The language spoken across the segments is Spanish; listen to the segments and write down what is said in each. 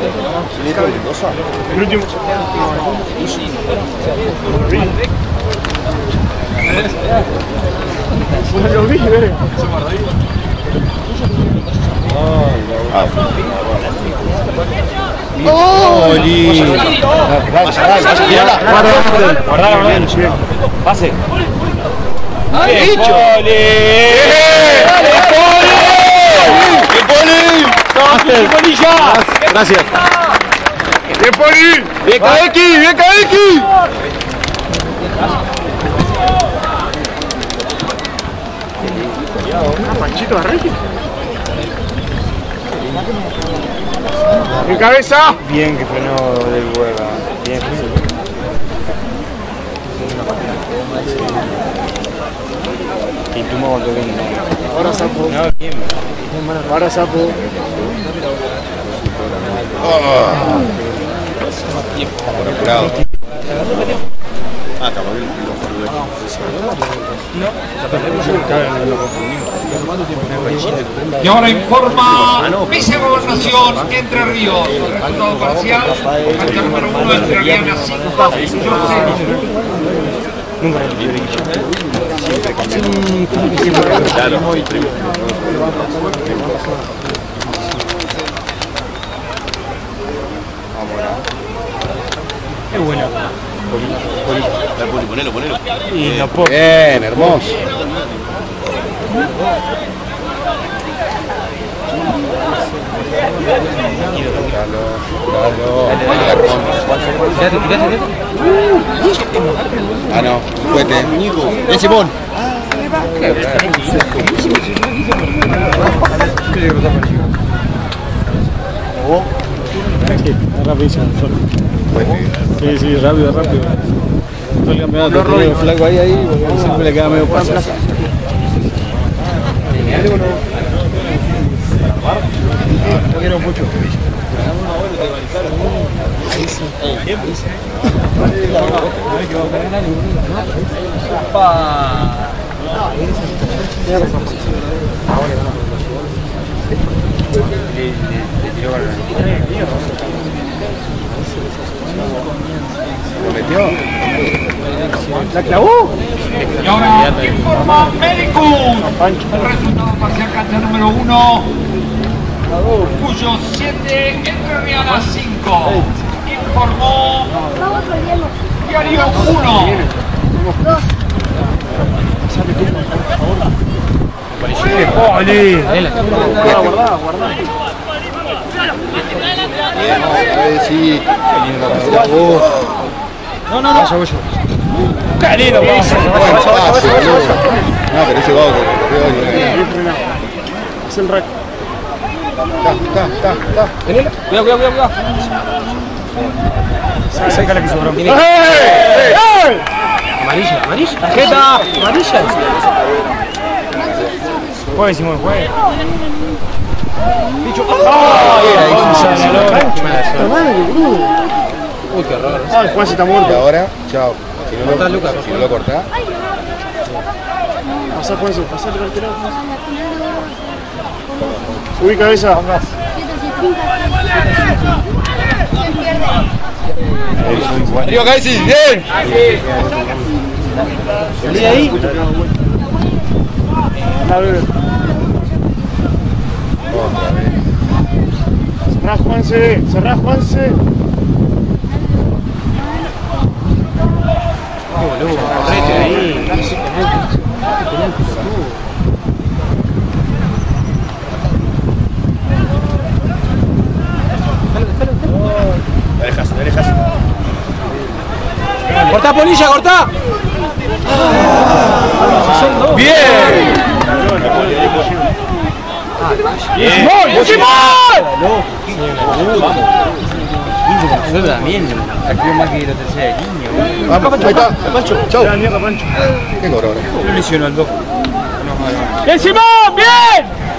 El último. Lo vi, verga. ¡Oh, lindo! Guardala. Pase. ¡Bien, dicho! ¡Bien, Poli! Gracias. ¡Bien, Poli! ¡Bien, Kaeki! ¡Bien, Kaeki! Panchito arranque. ¡En cabeza! Bien que frenó del hueva. Bien. Y tú me volvió bien. Ahora sapo. No, bien. Ahora sapo. Y ahora informa Vicegobernación Entre Ríos. Resultado parcial. Cancha número 1 entre Ariana 5. Nunca me olvidé. Claro. Qué bueno. Ponelo. Y no puedo. Bien, hermoso. Ah, no, fuete. Bien, Simón. Rapidísimo. Sí, rápido. Todo el campeonato. El flaco ahí, siempre le queda medio paso. No quiero mucho. ¿Lo metió? ¿La clavó? Y ahora informa Medicus. Resultado parcial cancha número 1. Cuyo 7 entre Ariana 5. Informó Diario 1. ¡Poli! Guardá. Sí. No. ¡Qué lindo! Buen pase, boludo. No, pero ese vago que corrió. Es el rack. Está. Cuidado. Saca la que sobró. Amarilla. Tarjeta. Amarilla. Juegue, Simón, juegue. Bicho. Uy, qué horror. Ay, Juan se está Y muerto. ahora, chao. Si no lo cortás. Pasá, Juanse, pasá el cartero. Subí cabeza. ¡Arriba, Kaisi! ¡Bien! Salí de ahí. Anda, bebé. Cerrá, Juanse. Boludo, correte de ahí. Dejas. ¡Cortá, Polilla, cortá! ¡Bien! ¡Simón! Nosotros también, aquí más que la tercera línea. Vamos, ahí está. Pancho, chau. Mierda, Pancho. ¿Qué cobró ahora? Lo lesionó al 2. ¡Bien, Simón! ¡Bien!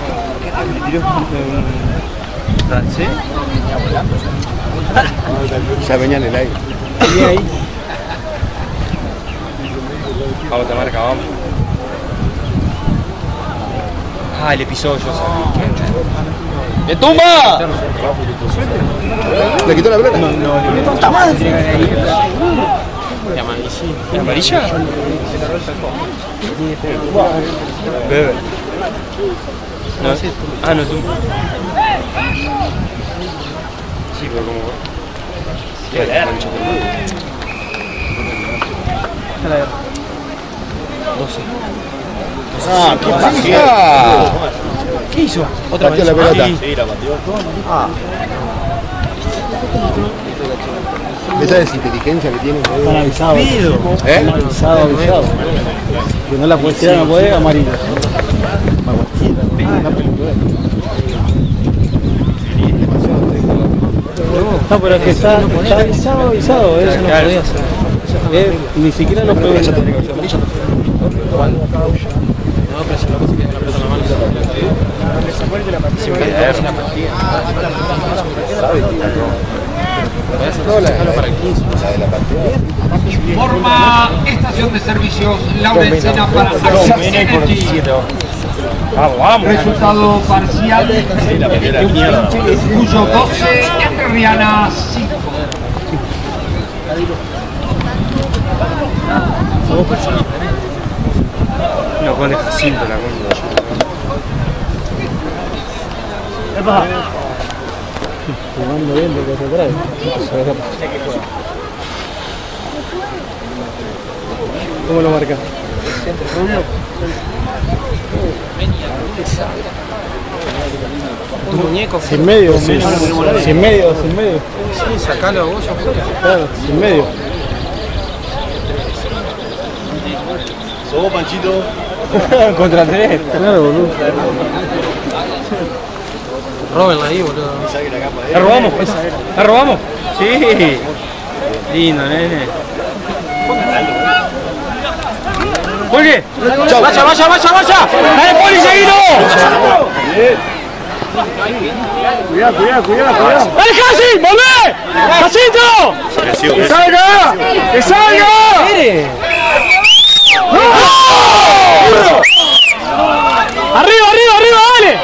¿Francés? Ya venía en el aire. Ahí. Vamos a marca, vamos. Le pisó yo. ¡Me tumba! ¿Le quitó la pelota? ¡Puta madre! ¿La amarilla? Bebe. No, sí. Ah, no, tú. Sí, pero como... Ah, qué pasó. ¿Qué hizo? Otra pateó la pelota. Sí, la pateó. Ah. Esa desinteligencia que tiene. Están avisados. ¿Eh? Avisado. Que no la puedes tirar, no puede, amarilla. No, pero es que está avisado, eso no podía hacer. Ni siquiera lo puede hacer. ¿Cuándo? No, pero si no se queda la pelota en la mano. Si me queda la partida. Para el 15. Forma estación de servicios Laurencena para Axis Energy. Resultado parcial Cuyo 12, Entrerriana 5. No, con el Jacinto la contra. Jugando bien lo que se trae. ¿Cómo lo marca? Tu muñeco. Sin medio, sin medio. Sí, sacalo a vos afuera. Claro, sin medio. ¿Sos Panchito? Contra 3. Claro, boludo. Róbenla ahí, boludo. ¿La robamos? ¿La robamos? Sí. Lindo, nene. ¡Oye! ¡Vaya! ¡Dale, Poli, seguido! Cuidado. ¡Dale, Casi! ¡Volvé! ¡Casito! ¡Que salga! ¡No! ¡Arriba, dale!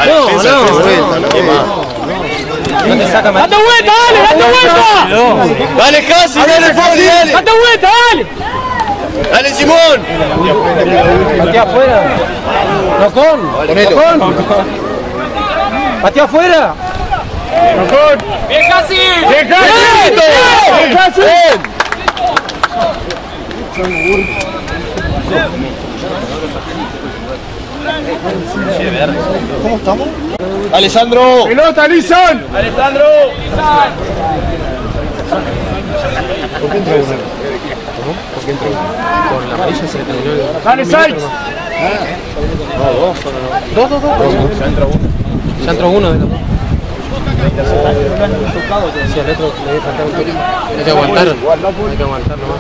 No te saca más. ¡Date vuelta, dale! ¡Dale, Casi! ¡Dale, Fabri, dale! ¡Date vuelta, dale! ¡Dale, Simón! Patea afuera. Nocón. Patea afuera. ¡Bien, Casi! ¿Cómo estamos? ¡Alessandro! ¡Pelota, Lison! ¡Alessandro! ¿Por qué entró uno? Porque entró con la amarilla se le terminó el... ¡Dale, Sainz! Dos. Ya entró uno de los dos. Sí, al otro le debe faltar un pelín. Hay que aguantar nomás.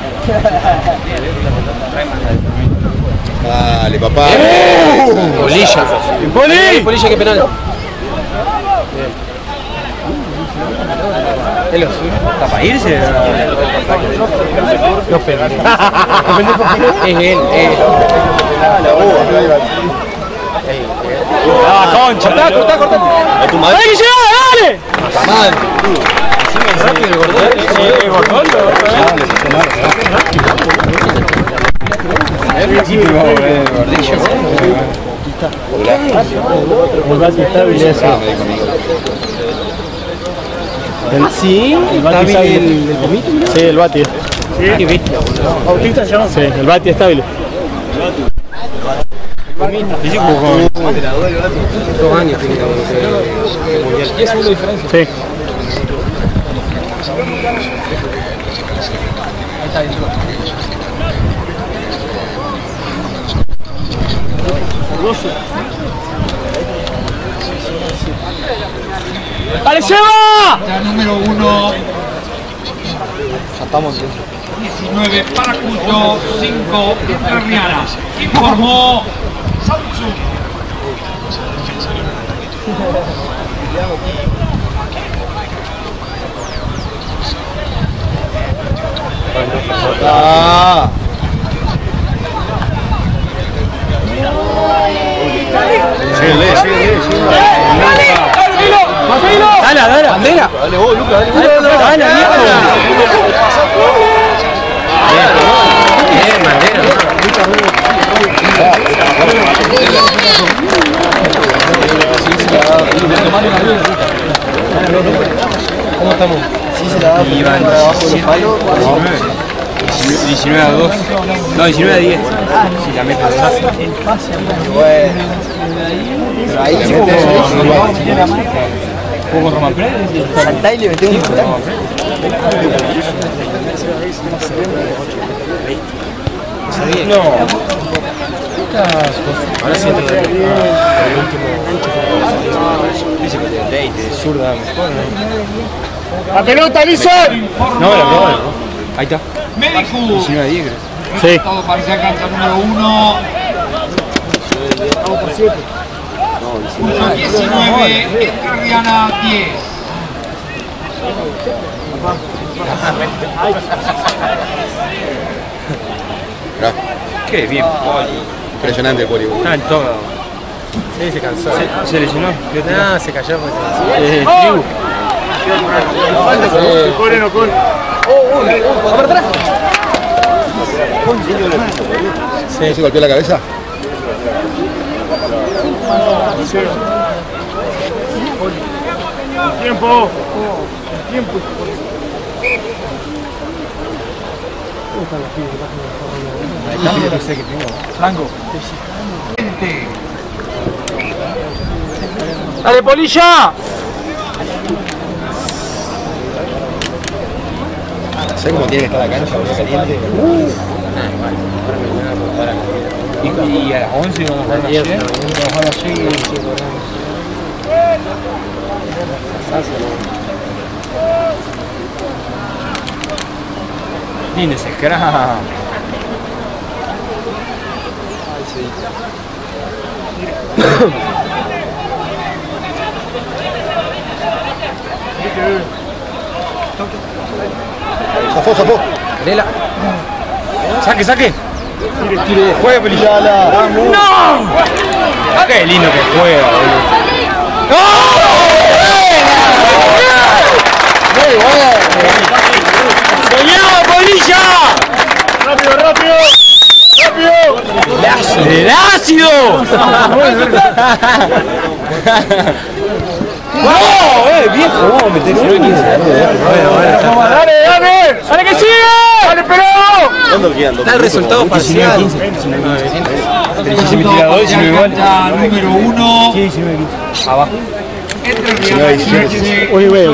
Dale, papá. Polilla. Polilla, qué penal. ¿Está para irse? Los pendejos. Es él. Concha! ¡Cortá! ¿A tu madre? ¡Dale, que llega, dale! Madre. Rápido el gordón. El bate está bien. ¿Sí? El bate está bien. ¿El comito? Sí, el bate. Qué bestia, boludo. ¿Bautista ya? Sí, el bate está bien. Dice como con 2 años tiene el mundial. ¿Y es una diferencia? Sí. Ahí está, ¡Dale, Seba! La número 1. Ya estamos. 19 para Cuyo, 5 Entrerriana. Informó Samsung. Ah. Síguele. Dale, bandera. Dale vos, Lucas, dale vos. Dale, viejo. Bien, bandera. ¿Cómo estamos? Sí, se la va a poner abajo los palos. 19 a 2. No, 19 a 10. Si la metes. Bueno. Pero ahí se mete eso. ¿Jugó con Román Pérez? Saltá y le metemos un gol. No. Ahora sí entra el último. Dice que de zurda mejor, ¿no? ¡La pelota, Lison! No, la probó. Ahí está. Médico. 19 a 10, creo. Sí. Todo parecía cancha número 1. Vamos por 7. 19, Entrerriana 10. Qué bien, Poli. Impresionante el Poli. Está en todo. Sí, se cansó. Se lesionó. No, se cayó. Pues. Tribu. Corre, corre. ¡Va para atrás! ¿No se golpeó la cabeza? Tiempo. Franco. ¡Dale, Polilla! ¿Sabes cómo tiene que estar la cancha, boludo, caliente? Y a las 11 vamos a jugar la Che. Vamos a jugar la Che y lindo ese crack. Zafó, zafó. Lela. Saque. Juega, Pelilla. ¡No! Qué lindo que juega, boludo. Muy bueno. ¡Soñado, Polilla! ¡Rápido! ¡El ácido! ¡No! ¡Viejo! Vamos a meter 15. Bueno. ¡Dale que sigue! ¡Dale, pelado! ¿Cuándo quedan? Está el resultado parcial. 19 tira 2, 19 igual. Número 1. 19 15. Abajo. Entrerriana 19.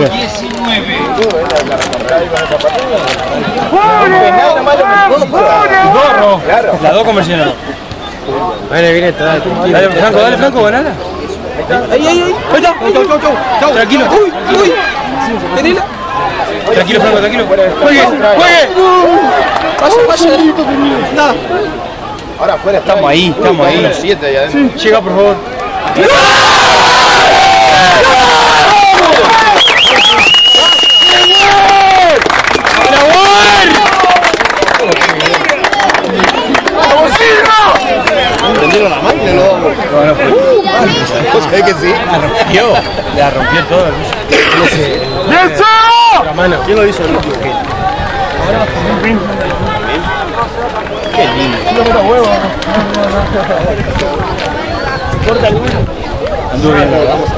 Gorro. Las dos conversionaron. Viene, dale. Dale, Franco, ganala. Ahí. Ahí está. Chau. Tranquilo. Uy. Tenela. Tranquilo, Franco, tranquilo. Juegue. Vaya. Nada. Ahora afuera Estamos ahí. 7 ahí adentro. Llega, por favor. ¿Entendieron la máquina o no? ¿Sabés que sí? La rompió todo. ¡Eso! Mano, ¿quién lo hizo? Qué lindo. Anduvo bien.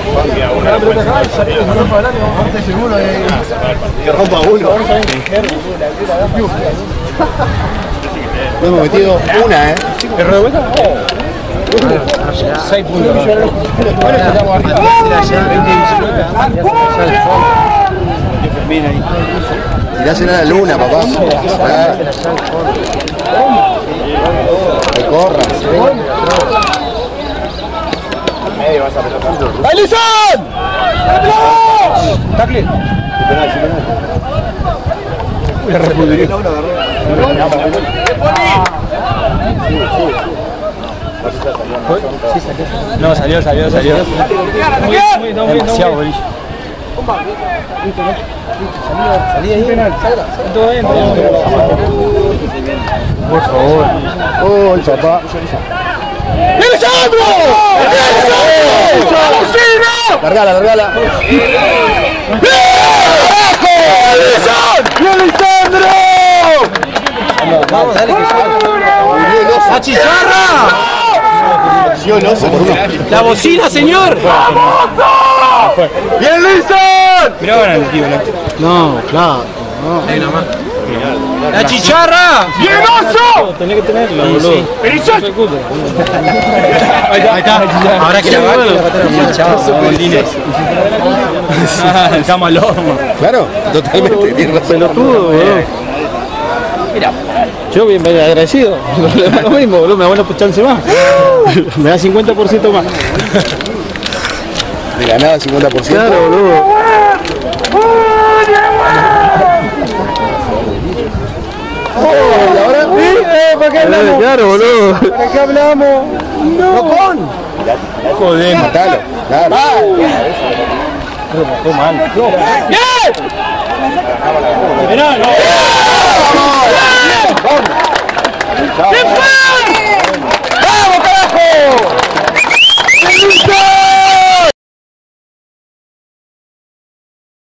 Que rompa uno. Lo hemos metido una, ¿Perro de vuelta? 6 puntos. Bueno, estamos arriba. Tirásela a la luna, papá. Que corra. ¡Alison! Tacle. La repudrió. No, salió. Demasiado bolillo. Salí ahí. Todo bien. Por favor. Oh, el papá. ¡Lisandro! Largala, largala. ¡Lisandro! Vamos, dale que ¡La chicharra! ¿Sí o no? ¡La bocina, señor! ¡Bien, Lisandro! Mirá, van al tío, No, claro. Ahí nomás. ¡La chicharra! ¡Bien, Oso! Tenés que tenerla, boludo. Ahí está. Ahora que la va a chao, está malo. Claro, totalmente. Tiene razón. Pelotudo, boludo. Mira. Yo bien agradecido. Lo mismo, boludo. Me da buena chance más. Me da 50% más. De ganada 50%. Claro, boludo. ¿Y ahora? ¿Para qué hablamos? Claro, boludo. ¿Para qué hablamos? No con. Joder. Matalo. Claro. Mal. Mirá, no.